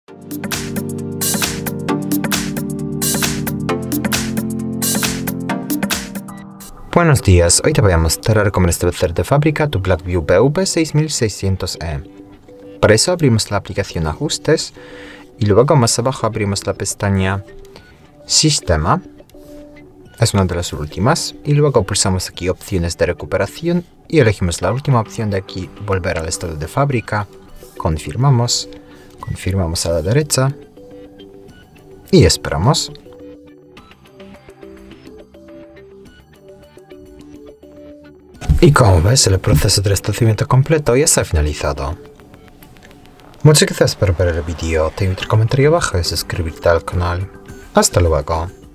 Buenos días, hoy te voy a mostrar cómo establecer de fábrica tu Blackview BV6600E. Para eso abrimos la aplicación Ajustes y luego más abajo abrimos la pestaña Sistema, es una de las últimas, y luego pulsamos aquí Opciones de recuperación y elegimos la última opción de aquí, Volver al estado de fábrica, confirmamos a la derecha y esperamos. Y como ves, el proceso de restablecimiento completo ya se ha finalizado. Muchas gracias por ver el vídeo, te invito a comentario abajo y suscribirte al canal. Hasta luego.